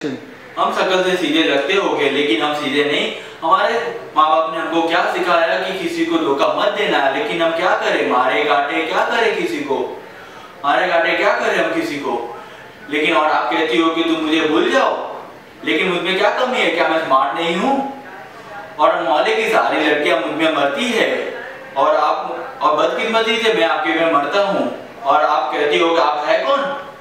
हम शक्ल से सीधे लगते होंगे लेकिन हम सीधे नहीं। हमारे माँ बाप ने हमको क्या सिखाया कि किसी को धोखा मत देना है, लेकिन हम क्या करें, मारे काटे क्या करें किसी को, मारे काटे क्या करें हम किसी को। लेकिन और आप कहती हो कि तुम मुझे भूल जाओ, लेकिन मुझमें क्या कमी है, क्या मैं स्मार्ट नहीं हूँ? और मोहल्ले की सारी लड़कियां मुझमें मरती है और आप और बदकिस्मती से मैं आपके में मरता हूँ और आप कहती हो कि आप है कौन?